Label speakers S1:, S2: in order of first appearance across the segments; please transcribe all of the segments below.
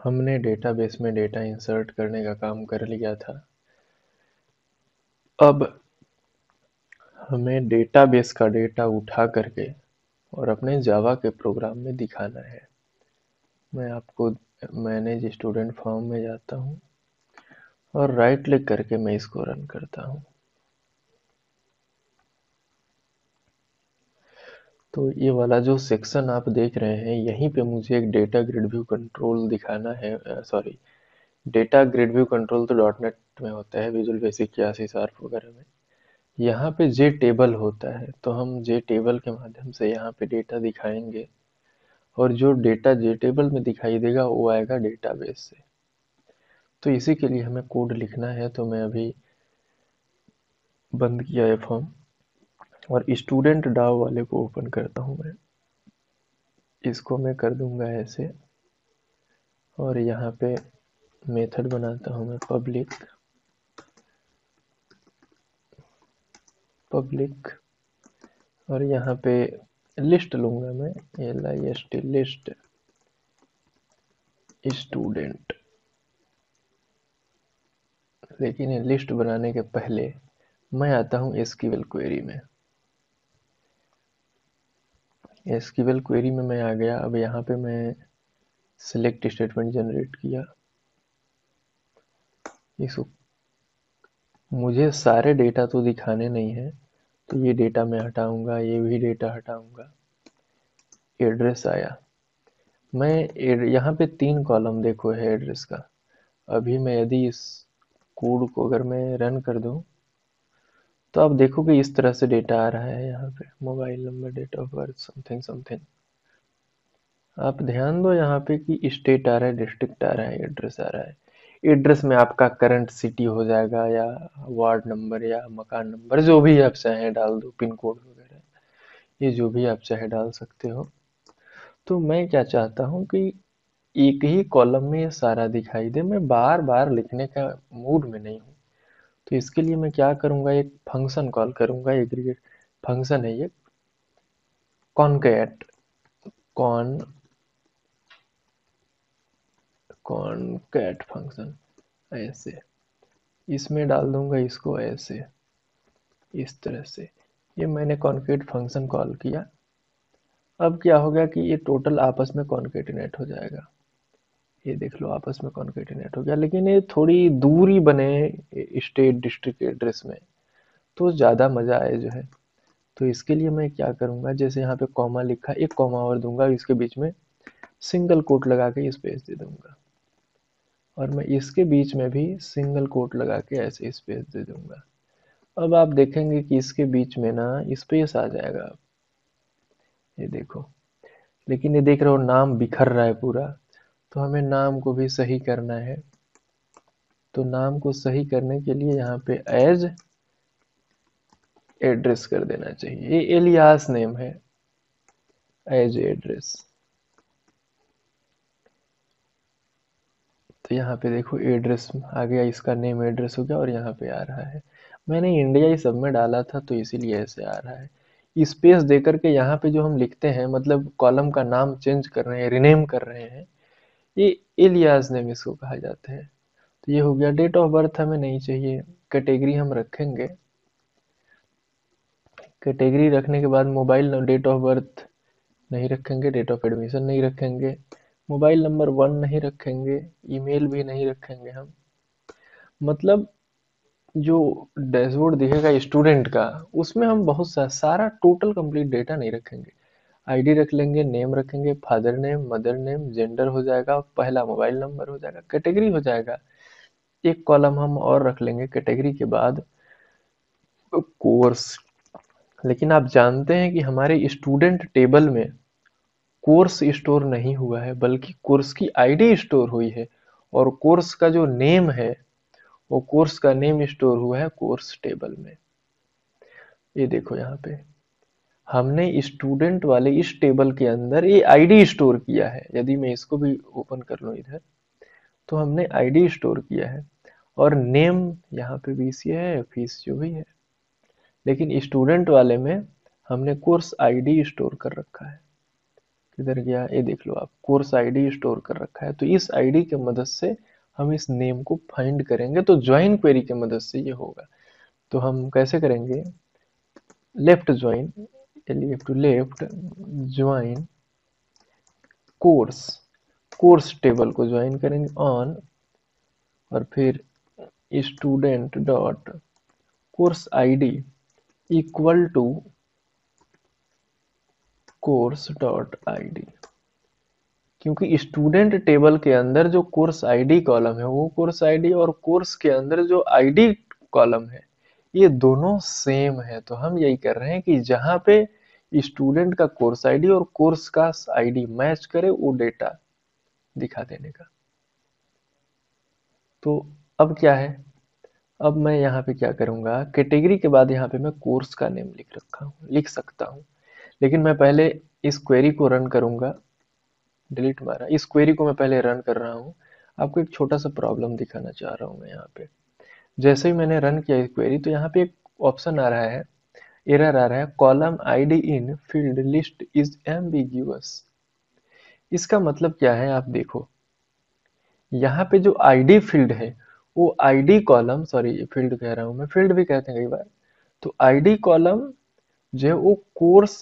S1: हमने डेटाबेस में data insert करने का काम कर लिया था। अब हमें डेटाबेस का डेटा उठा करके और अपने जावा के प्रोग्राम में दिखाना है। मैं आपको मैनेज स्टूडेंट फॉर्म में जाता हूँ और राइट क्लिक करके मैं इसको रन करता हूँ। तो ये वाला जो सेक्शन आप देख रहे हैं, यहीं पे मुझे एक डेटा ग्रिड व्यू कंट्रोल दिखाना है। Sorry, data grid view control तो डॉटनेट में होता है, विजुअल बेसिक या सी शार्प वगैरह में। यहाँ पे जे टेबल होता है, तो हम जे टेबल के माध्यम से यहाँ पे डेटा दिखाएंगे और जो डेटा जे टेबल में दिखाई देगा वो आएगा डेटाबेस से। तो इसी के लिए हमें कोड लिखना है, तो मैं अभी बंद किया है फॉर्म और स्टूडेंट डाव वाले को ओपन करता हूँ। मैं इसको मैं कर दूंगा ऐसे और यहाँ पे मेथड बनाता हूँ मैं पब्लिक और यहाँ पे लिस्ट लूंगा मैं, LIST लिस्ट स्टूडेंट। लेकिन ये लिस्ट बनाने के पहले मैं आता हूँ एसक्यूएल क्वेरी में। एसक्यूएल क्वेरी में मैं आ गया। अब यहाँ पे मैं सिलेक्ट स्टेटमेंट जनरेट किया। इसको मुझे सारे डेटा तो दिखाने नहीं है, तो ये डेटा मैं हटाऊंगा, ये भी डेटा हटाऊंगा। एड्रेस आया। मैं यहाँ पे 3 कॉलम देखो है एड्रेस का। अभी मैं यदि इस कोड को अगर मैं रन कर दूं, तो आप देखोगे इस तरह से डेटा आ रहा है। यहाँ पे mobile number, date of birth, something something. आप ध्यान दो यहाँ पे कि स्टेट आ रहा है, डिस्ट्रिक्ट आ रहा है, एड्रेस आ रहा है। एड्रेस में आपका करंट सिटी हो जाएगा या वार्ड नंबर या मकान नंबर, जो भी आप चाहे डाल दो, पिन कोड वगैरह, ये जो भी आप चाहे डाल सकते हो। तो मैं क्या चाहता हूँ कि एक ही कॉलम में ये सारा दिखाई दे, मैं बार बार लिखने का मूड में नहीं हूँ। तो इसके लिए मैं क्या करूँगा, एक फंक्शन कॉल करूँगा। एग्रीगेट फंक्शन है ये, कॉनकैट कॉन कॉनकैट फंक्शन। ऐसे इसमें डाल दूंगा इसको ऐसे, इस तरह से। ये मैंने कॉनकैट फंक्शन कॉल किया। अब क्या होगा कि ये टोटल आपस में कॉन्केटिनेट हो जाएगा। ये देख लो आपस में कॉन्केटिनेट हो गया, लेकिन ये थोड़ी दूरी बने स्टेट डिस्ट्रिक्ट एड्रेस में, तो ज़्यादा मज़ा आए जो है। तो इसके लिए मैं क्या करूँगा, जैसे यहाँ पे कॉमा लिखा, एक कॉमा और दूंगा, इसके बीच में सिंगल कोट लगा के स्पेस दे दूंगा और मैं इसके बीच में भी सिंगल कोट लगा के ऐसे स्पेस दे दूंगा। अब आप देखेंगे कि इसके बीच में ना स्पेस आ जाएगा। ये देखो, लेकिन ये देख रहे हो नाम बिखर रहा है पूरा। तो हमें नाम को भी सही करना है। तो नाम को सही करने के लिए यहाँ पे एज एड्रेस कर देना चाहिए। ये एलियास नेम है, एज एड्रेस। तो यहाँ पे देखो एड्रेस आ गया, इसका नेम एड्रेस हो गया और यहाँ पे आ रहा है। मैंने इंडिया ही सब में डाला था, तो इसीलिए ऐसे आ रहा है। स्पेस दे करके यहाँ पे जो हम लिखते हैं, मतलब कॉलम का नाम चेंज कर रहे हैं, रिनेम कर रहे हैं, ये एलियास नेम इसको कहा जाता है। तो ये हो गया। डेट ऑफ बर्थ हमें नहीं चाहिए, कैटेगरी हम रखेंगे। कैटेगरी रखने के बाद मोबाइल, डेट ऑफ बर्थ नहीं रखेंगे, डेट ऑफ एडमिशन नहीं रखेंगे, मोबाइल नंबर 1 नहीं रखेंगे, ईमेल भी नहीं रखेंगे हम। मतलब जो डैशबोर्ड दिखेगा स्टूडेंट का, उसमें हम बहुत सारा टोटल कंप्लीट डेटा नहीं रखेंगे। आईडी रख लेंगे, नेम रखेंगे, father name, mother name, gender हो जाएगा, पहला मोबाइल नंबर हो जाएगा, कैटेगरी हो जाएगा। एक कॉलम हम और रख लेंगे कैटेगरी के बाद, कोर्स। लेकिन आप जानते हैं कि हमारे स्टूडेंट टेबल में कोर्स स्टोर नहीं हुआ है, बल्कि कोर्स की आईडी स्टोर हुई है। और कोर्स का जो नेम है, वो कोर्स का नेम स्टोर हुआ है कोर्स टेबल में। ये देखो यहाँ पे हमने स्टूडेंट वाले इस टेबल के अंदर ये आईडी स्टोर किया है। यदि मैं इसको भी ओपन कर लूँ इधर, तो हमने आईडी स्टोर किया है और नेम यहाँ पे BC है, फीस जो भी है। लेकिन स्टूडेंट वाले में हमने कोर्स आईडी स्टोर कर रखा है, किधर गया, ये देख लो आप, कोर्स आईडी स्टोर कर रखा है, तो इस आईडी की मदद से हम इस नेम को फाइंड करेंगे, तो ज्वाइन क्वेरी की मदद से ये होगा। तो हम कैसे करेंगे, left join, left join course, course table को ज्वाइन करेंगे ऑन, और फिर student dot course ID equal to course dot ID, क्योंकि स्टूडेंट टेबल के अंदर जो कोर्स आईडी कॉलम है, वो कोर्स आईडी और कोर्स के अंदर जो आईडी कॉलम है, ये दोनों सेम है। तो हम यही कर रहे हैं कि जहां पे स्टूडेंट का कोर्स आईडी और कोर्स का आईडी मैच करे, वो डेटा दिखा देने का। तो अब क्या है, अब मैं यहाँ पे क्या करूंगा, कैटेगरी के बाद यहाँ पे मैं कोर्स का नेम लिख सकता हूँ, लेकिन मैं पहले इस क्वेरी को रन करूंगा। डिलीट मारा, इस क्वेरी को मैं पहले रन कर रहा हूँ। आपको एक छोटा सा प्रॉब्लम दिखाना चाह रहा हूँ मैं यहाँ पे। जैसे ही मैंने रन किया इस क्वेरी, तो यहाँ पे एक ऑप्शन आ रहा है, एरर आ रहा है, column ID in field list is ambiguous. इसका मतलब क्या है, आप देखो, यहाँ पे जो आईडी फील्ड है, वो आईडी कॉलम, सॉरी फील्ड कह रहा हूँ मैं, फील्ड भी कहते हैं कई बार, तो आईडी कॉलम जो है वो कोर्स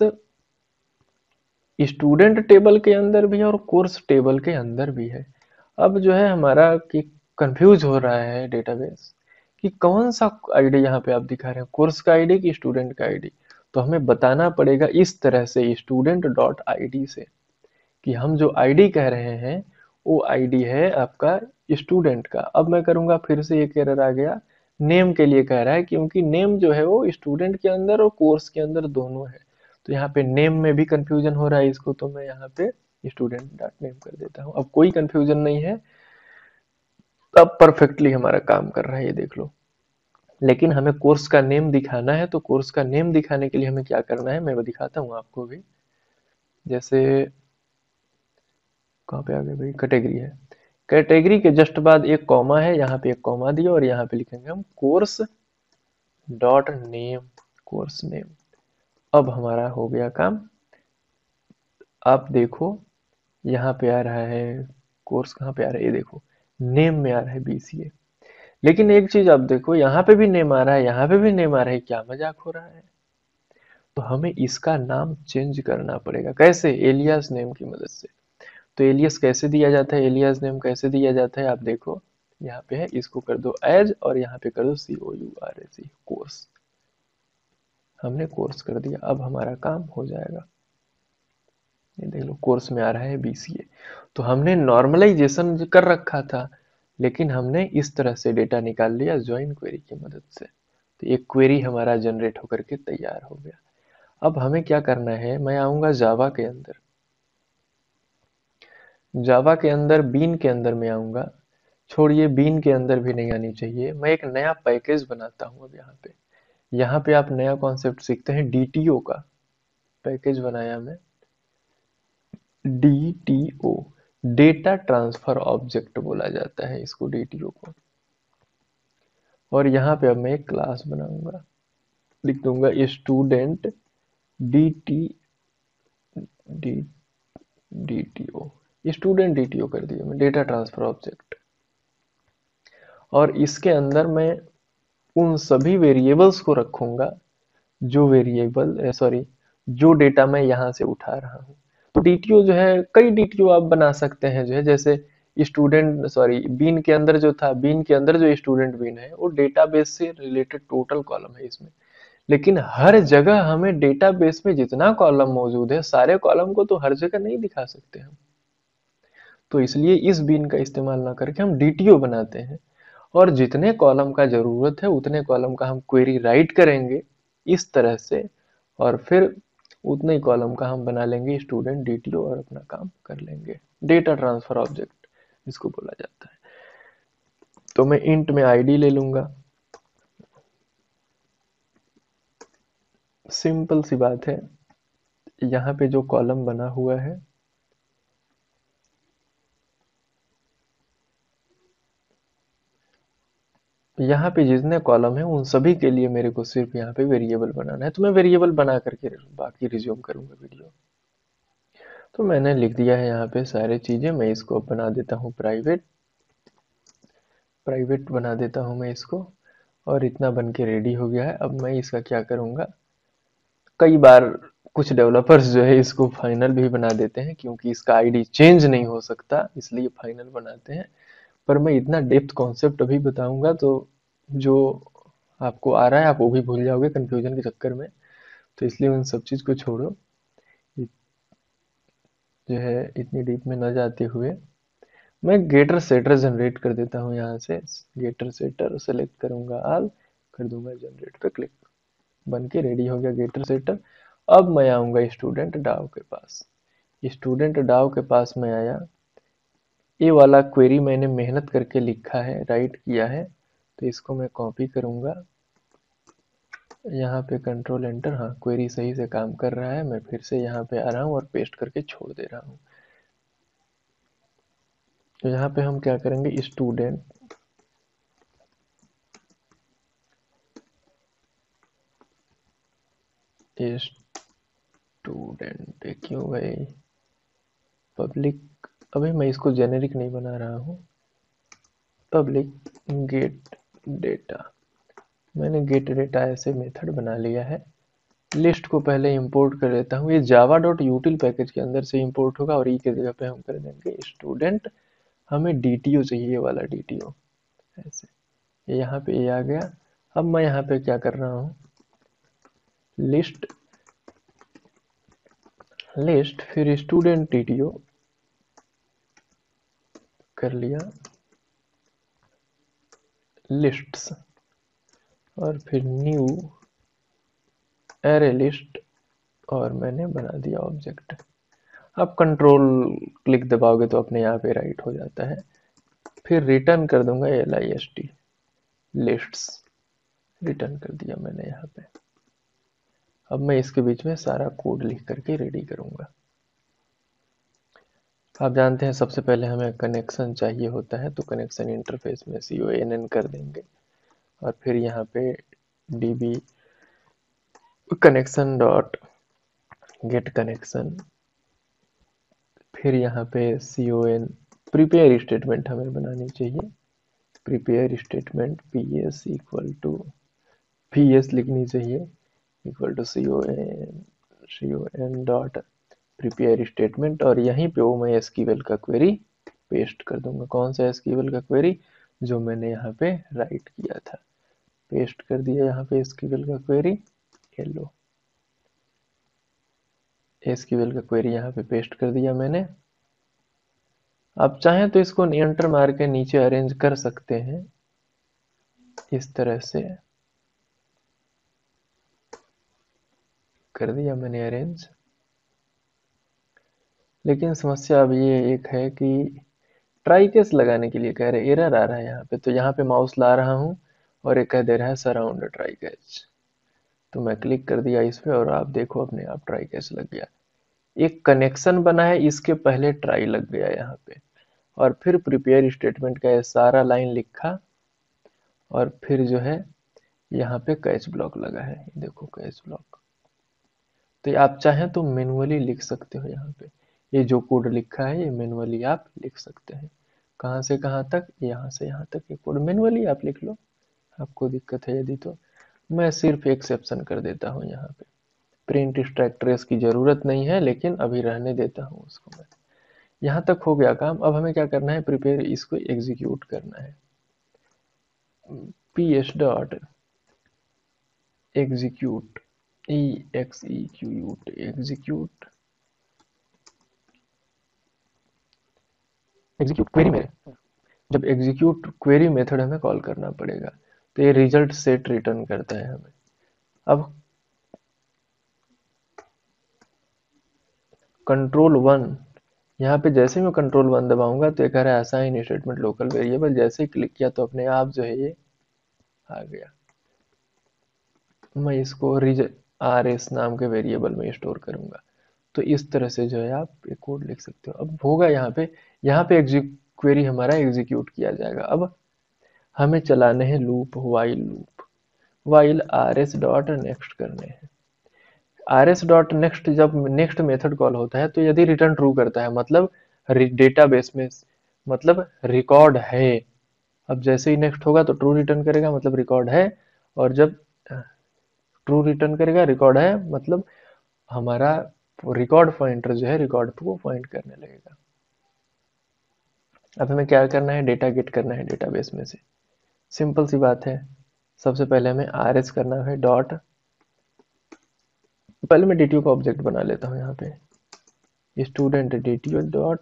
S1: स्टूडेंट टेबल के अंदर भी है और कोर्स टेबल के अंदर भी है। अब जो है हमारा कि कंफ्यूज हो रहा है डेटाबेस कि कौन सा आईडी यहाँ पे आप दिखा रहे हैं, कोर्स का आईडी कि स्टूडेंट का आईडी। तो हमें बताना पड़ेगा इस तरह से स्टूडेंट डॉट आईडी से कि हम जो आईडी कह रहे हैं वो आईडी है आपका स्टूडेंट का। अब मैं करूंगा, फिर से एक एरर आ गया, नेम के लिए कह रहा है, क्योंकि नेम जो है वो स्टूडेंट के अंदर और कोर्स के अंदर दोनों है। तो यहाँ पे नेम में भी कंफ्यूजन हो रहा है इसको, तो मैं यहाँ पे स्टूडेंट डॉट नेम कर देता हूँ। अब कोई कंफ्यूजन नहीं है, अब परफेक्टली हमारा काम कर रहा है, ये देख लो। लेकिन हमें कोर्स का नेम दिखाना है, तो कोर्स का नेम दिखाने के लिए हमें क्या करना है, मैं वो दिखाता हूँ आपको भी। जैसे कहाँ पे आ गए भाई, कैटेगरी है, कैटेगरी के जस्ट बाद एक कॉमा है, यहाँ पे एक कॉमा दिया और यहाँ पे लिखेंगे हम course dot name, course name. अब हमारा हो गया काम। आप देखो यहाँ पे आ रहा है, कोर्स कहाँ पे आ रहा है, ये देखो नेम में आ रहा है बीसीए। लेकिन एक चीज आप देखो, यहाँ पे भी नेम आ रहा है, यहाँ पे भी नेम आ रहा है, क्या मजाक हो रहा है। तो हमें इसका नाम चेंज करना पड़ेगा, कैसे, एलियास नेम की मदद से। तो एलियास कैसे दिया जाता है, एलियास नेम कैसे दिया जाता है, आप देखो यहाँ पे है, इसको कर दो एज और यहाँ पे कर दो COURS, कोर्स। हमने कोर्स कर दिया, अब हमारा काम हो जाएगा। ये देख लो कोर्स में आ रहा है BCA। तो हमने नॉर्मलाइजेशन कर रखा था, लेकिन हमने इस तरह से डेटा निकाल लिया ज्वाइन क्वेरी की मदद से। तो एक क्वेरी हमारा जनरेट होकर के तैयार हो गया। अब हमें क्या करना है, मैं आऊंगा जावा के अंदर, जावा के अंदर बीन के अंदर मैं आऊंगा, छोड़िए बीन के अंदर भी नहीं आनी चाहिए, मैं एक नया पैकेज बनाता हूँ। अब यहाँ पे आप नया कॉन्सेप्ट सीखते हैं, DTO का पैकेज बनाया मैं, DTO, डेटा ट्रांसफर ऑब्जेक्ट बोला जाता है इसको, DTO को। और यहाँ पे अब मैं एक क्लास बनाऊंगा, लिख दूंगा student DT DTO, student DTO कर दिया मैं, डेटा ट्रांसफर ऑब्जेक्ट। और इसके अंदर मैं उन सभी वेरिएबल्स को रखूंगा जो वेरिएबल सॉरी जो डेटा मैं यहाँ से उठा रहा हूँ। तो DTO जो है, कई DTO आप बना सकते हैं, जो है जैसे स्टूडेंट सॉरी बीन के अंदर जो था, बीन के अंदर जो स्टूडेंट बीन है वो डेटाबेस से रिलेटेड टोटल कॉलम है इसमें। लेकिन हर जगह हमें डेटाबेस में जितना कॉलम मौजूद है, सारे कॉलम को तो हर जगह नहीं दिखा सकते हम। तो इसलिए इस बीन का इस्तेमाल ना करके हम DTO बनाते हैं, और जितने कॉलम का जरूरत है उतने कॉलम का हम क्वेरी राइट करेंगे इस तरह से, और फिर उतने ही कॉलम का हम बना लेंगे स्टूडेंट DTO और अपना काम कर लेंगे। डेटा ट्रांसफर ऑब्जेक्ट इसको बोला जाता है। तो मैं इंट में आईडी ले लूंगा, सिंपल सी बात है। यहाँ पे जो कॉलम बना हुआ है, यहाँ पे जितने कॉलम है उन सभी के लिए मेरे को सिर्फ यहाँ पे वेरिएबल बनाना है। तो मैं वेरिएबल बना करके बाकी रिज्यूम करूंगा वीडियो। तो मैंने लिख दिया है यहाँ पे सारे चीज़ें। मैं इसको बना देता हूँ प्राइवेट, प्राइवेट बना देता हूँ मैं इसको, और इतना बन के रेडी हो गया है। अब मैं इसका क्या करूँगा, कई बार कुछ डेवलपर्स जो है इसको फाइनल भी बना देते हैं, क्योंकि इसका आईडी चेंज नहीं हो सकता इसलिए फाइनल बनाते हैं। पर मैं इतना डेप्थ कॉन्सेप्ट अभी बताऊंगा तो जो आपको आ रहा है आप वो भी भूल जाओगे कंफ्यूजन के चक्कर में। तो इसलिए उन सब चीज़ को छोड़ो, जो है इतनी डीप में न जाते हुए मैं गेटर सेटर जनरेट कर देता हूँ। यहाँ से गेटर सेटर सेलेक्ट करूंगा ऑल, कर दूंगा जनरेट पे क्लिक, बन के रेडी हो गया गेटर सेटर। अब मैं आऊंगा स्टूडेंट डाव के पास। स्टूडेंट डाव के पास मैं आया, ये वाला क्वेरी मैंने मेहनत करके लिखा है, राइट किया है, तो इसको मैं कॉपी करूंगा, यहाँ पे कंट्रोल एंटर। हाँ, क्वेरी सही से काम कर रहा है। मैं फिर से यहाँ पे आ रहा हूँ और पेस्ट करके छोड़ दे रहा हूँ। तो यहाँ पे हम क्या करेंगे, स्टूडेंट स्टूडेंट क्यों भाई पब्लिक, अभी मैं इसको जेनेरिक नहीं बना रहा हूँ, पब्लिक गेट डेटा। मैंने गेट डेटा ऐसे मेथड बना लिया है। लिस्ट को पहले इंपोर्ट कर लेता हूँ, ये जावा डॉट यूटिल पैकेज के अंदर से इंपोर्ट होगा, और ई के जगह पे हम कर देंगे स्टूडेंट। हमें डीटीओ चाहिए, ये वाला डीटीओ ऐसे, ये यहाँ पे ये आ गया। अब मैं यहाँ पे क्या कर रहा हूँ, लिस्ट, लिस्ट फिर स्टूडेंट डीटीओ कर लिया, लिस्ट्स, और फिर न्यू एरे लिस्ट, और मैंने बना दिया ऑब्जेक्ट। अब कंट्रोल क्लिक दबाओगे तो अपने यहाँ पे राइट हो जाता है। फिर रिटर्न कर दूंगा list लिस्ट्स, रिटर्न कर दिया मैंने यहाँ पे। अब मैं इसके बीच में सारा कोड लिख करके रेडी करूंगा। आप जानते हैं सबसे पहले हमें कनेक्शन चाहिए होता है, तो कनेक्शन इंटरफेस में CONN कर देंगे, और फिर यहाँ पे db connection dot get connection, फिर यहाँ पे con प्रिपेयर स्टेटमेंट हमें बनानी चाहिए, prepare statement ps equal to ps लिखनी चाहिए, equal to con dot prepare statement, और यहीं पे वो मैं एसक्यूएल का क्वेरी पेस्ट कर दूंगा। कौन सा एसक्यूएल का क्वेरी, जो मैंने यहाँ पे राइट किया था, पेस्ट कर दिया यहाँ पे एसक्यूएल का क्वेरी। लो एसक्यूएल का क्वेरी यहाँ पे पेस्ट कर दिया मैंने। आप चाहें तो इसको एंटर मार के नीचे अरेंज कर सकते हैं, इस तरह से कर दिया मैंने अरेंज। लेकिन समस्या अब ये एक है कि ट्राई केस लगाने के लिए कह रहे एरर आ रहा है यहाँ पे, तो यहाँ पे माउस ला रहा हूँ और ये कह दे रहा है सराउंड ट्राई कैच। तो मैं क्लिक कर दिया इस पे और आप देखो अपने आप ट्राई कैच लग गया। एक कनेक्शन बना है, इसके पहले ट्राई लग गया यहाँ पे, और फिर प्रिपेयर स्टेटमेंट का ये सारा लाइन लिखा, और फिर जो है यहाँ पे कैच ब्लॉक लगा है, देखो कैच ब्लॉक। तो आप चाहें तो मैनुअली लिख सकते हो, यहाँ पे ये जो कोड लिखा है ये मैनुअली आप लिख सकते हैं। कहाँ से कहाँ तक, यहाँ से यहाँ तक ये कोड मैनुअली आप लिख लो, आपको दिक्कत है यदि तो। मैं सिर्फ एक्सेप्शन कर देता हूँ यहाँ पे, प्रिंट स्टैक ट्रेस की जरूरत नहीं है, लेकिन अभी रहने देता हूँ उसको मैं। यहाँ तक हो गया काम। अब हमें क्या करना है, प्रिपेयर इसको एग्जीक्यूट करना है, ps dot execute execute execute, execute query में जब एग्जीक्यूट क्वेरी मेथड हमें कॉल करना पड़ेगा, तो ये रिजल्ट सेट रिटर्न करता है हमें। अब कंट्रोल 1, यहाँ पे जैसे ही मैं कंट्रोल 1 दबाऊंगा तो ये कह रहा है असाइन स्टेटमेंट लोकल वेरिएबल। जैसे ही क्लिक किया तो अपने आप जो है ये आ गया। मैं इसको rs नाम के वेरिएबल में स्टोर करूंगा। तो इस तरह से जो है आप ये कोड लिख सकते हो। अब होगा यहाँ पे क्वेरी हमारा एग्जीक्यूट किया जाएगा। अब हमें चलाने हैं loop, while loop, while rs dot next करने हैं। rs डॉट नेक्स्ट, जब नेक्स्ट मेथड कॉल होता है तो यदि रिटर्न ट्रू करता है मतलब डेटाबेस में, मतलब रिकॉर्ड है। अब जैसे ही नेक्स्ट होगा तो ट्रू रिटर्न करेगा मतलब रिकॉर्ड है, और जब ट्रू रिटर्न करेगा रिकॉर्ड है मतलब हमारा रिकॉर्ड पॉइंटर जो है रिकॉर्ड को पॉइंट करने लगेगा। अब हमें क्या करना है, डेटा गेट करना है डेटाबेस में से। सिंपल सी बात है, सबसे पहले हमें rs करना है डॉट, पहले मैं DTO का ऑब्जेक्ट बना लेता हूँ यहाँ पे, student DTO dot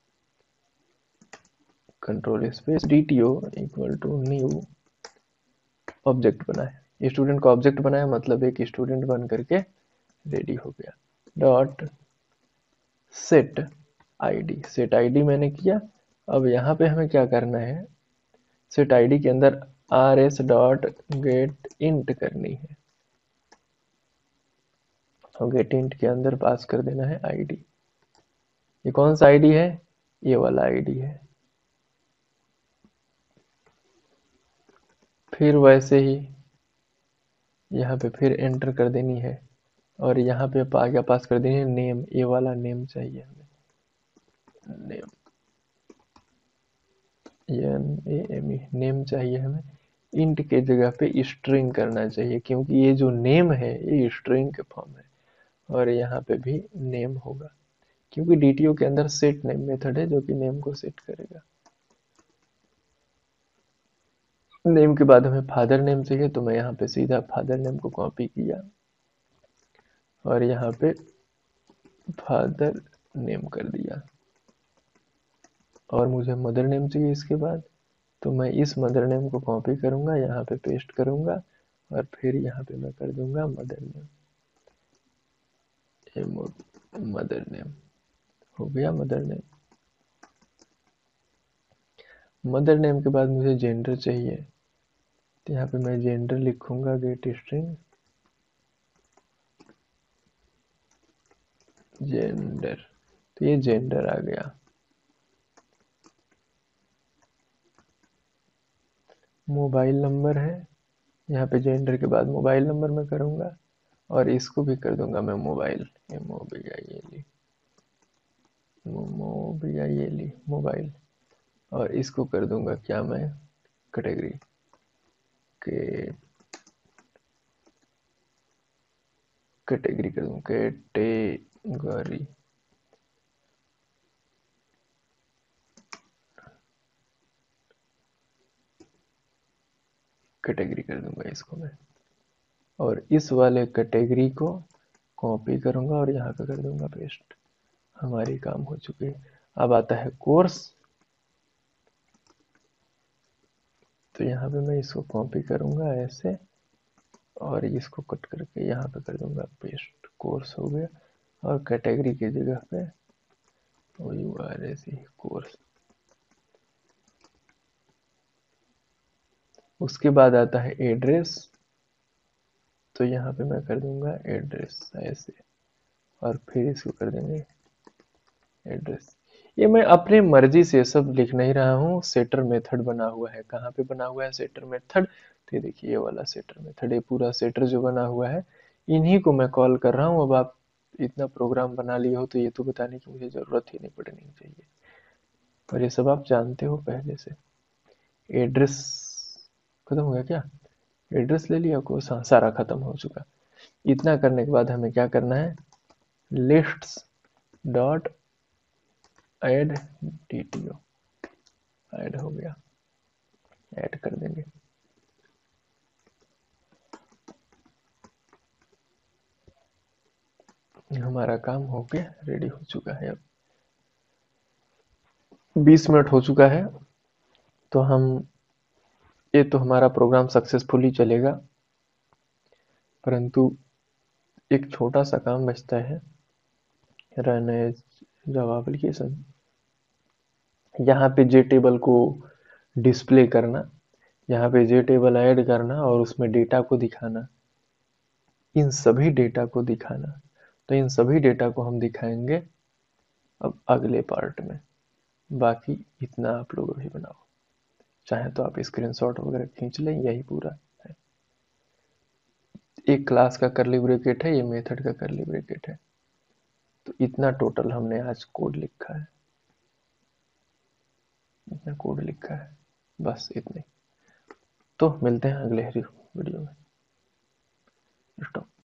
S1: control space DTO equal to new object बनाए। स्टूडेंट का ऑब्जेक्ट बनाया मतलब एक स्टूडेंट बन करके रेडी हो गया। Dot set ID, set ID मैंने किया। अब यहाँ पे हमें क्या करना है, सेट आईडी के अंदर rs डॉट गेट इंट करनी है, और गेट इंट के अंदर पास कर देना है आईडी। ये कौन सा आईडी है, ये वाला आईडी है। फिर वैसे ही यहाँ पे फिर एंटर कर देनी है, और यहाँ पे आगे पास कर देनी है नेम, ये वाला नेम चाहिए हमें, नेम, NAME नेम चाहिए हमें। इंट के जगह पे स्ट्रिंग करना चाहिए, क्योंकि ये जो नेम है ये स्ट्रिंग के फॉर्म है, और यहाँ पे भी नेम होगा, क्योंकि DTO के अंदर सेट नेम मेथड है जो कि नेम को सेट करेगा। नेम के बाद हमें फादर नेम चाहिए, तो मैं यहाँ पे सीधा फादर नेम को कॉपी किया और यहाँ पे फादर नेम कर दिया, और मुझे मदर नेम चाहिए इसके बाद, तो मैं इस मदर नेम को कॉपी करूंगा, यहाँ पे पेस्ट करूंगा, और फिर यहाँ पे मैं कर दूंगा मदर नेम, मदर नेम हो गया मदर नेम। मदर नेम के बाद मुझे जेंडर चाहिए, तो यहाँ पे मैं जेंडर लिखूंगा गेट स्ट्रिंग जेंडर, तो ये जेंडर आ गया। मोबाइल नंबर है, यहाँ पे जेंडर के बाद मोबाइल नंबर मैं करूंगा, और इसको भी कर दूंगा मैं मोबाइल, मोबाइल, और इसको कर दूंगा क्या मैं, कैटेगरी के, कैटेगरी कर दूंगा कैटेगरी, कैटेगरी कर दूंगा इसको मैं, और इस वाले कैटेगरी को कॉपी करूंगा और यहाँ पे कर दूंगा पेस्ट। हमारी काम हो चुकी है। अब आता है कोर्स, तो यहाँ पे मैं इसको कॉपी करूंगा ऐसे, और इसको कट करके यहाँ पे कर दूंगा पेस्ट, कोर्स हो गया, और कैटेगरी की जगह पे कोर्स। उसके बाद आता है एड्रेस, तो यहाँ पे मैं कर दूंगा एड्रेस ऐसे, और फिर इसको कर देंगे एड्रेस। ये मैं अपने मर्जी से सब लिख नहीं रहा हूँ, सेटर मेथड बना हुआ है। कहाँ पे बना हुआ है सेटर मेथड, तो ये देखिए ये वाला सेटर मेथड, ये पूरा सेटर जो बना हुआ है इन्हीं को मैं कॉल कर रहा हूँ। अब आप इतना प्रोग्राम बना लिए हो तो ये तो बताने की मुझे जरूरत ही नहीं पड़नी चाहिए, और ये सब आप जानते हो पहले से। एड्रेस खत्म हो गया क्या, एड्रेस ले लिया को, सारा खत्म हो चुका। इतना करने के बाद हमें क्या करना है, lists dot add DTO, add हो गया, ऐड कर देंगे। हमारा काम हो गया, रेडी हो चुका है। अब 20 मिनट हो चुका है, तो हम, ये तो हमारा प्रोग्राम सक्सेसफुली चलेगा, परंतु एक छोटा सा काम बचता है, रन एज जावा एप्लीकेशन। यहाँ पे जे टेबल को डिस्प्ले करना, यहाँ पे जे टेबल ऐड करना, और उसमें डेटा को दिखाना, इन सभी डेटा को दिखाना। तो इन सभी डेटा को हम दिखाएंगे अब अगले पार्ट में। बाकी इतना आप लोग अभी बनाओ, चाहे तो आप स्क्रीनशॉट वगैरह खींच लें, यही पूरा है। एक क्लास का करली ब्रैकेट है, ये मेथड का करली ब्रैकेट है। तो इतना टोटल हमने आज कोड लिखा है, इतना कोड लिखा है, बस इतने। तो मिलते हैं अगले वीडियो में। स्टॉप।